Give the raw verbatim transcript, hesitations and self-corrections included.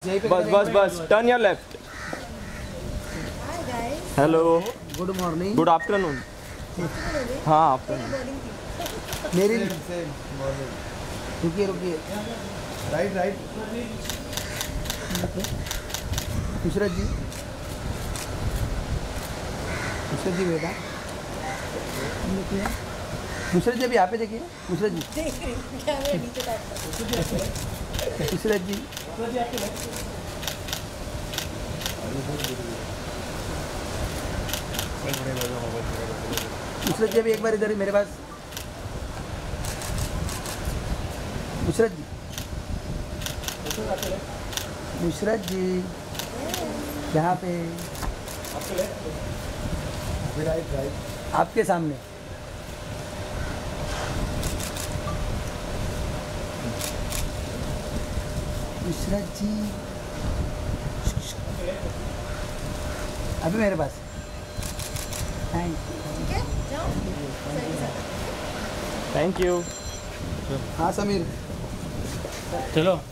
बस बस बस turn your left. Hello, good morning, good afternoon. हाँ आफ्टरनून। मेरी रुकिए रुकिए, राइट राइट। नुसरत जी, नुसरत जी बेटा, नुसरत जी अभी यहाँ पे देखिए। नुसरत जी, नुसरत जी, नुसरत जी अभी एक बार इधर मेरे पास। नुसरत जी, नुसरत जी यहाँ पे राइट राइट। आपके सामने। नुसरत जी अभी मेरे पास। Thank thank you. हाँ समीर, चलो।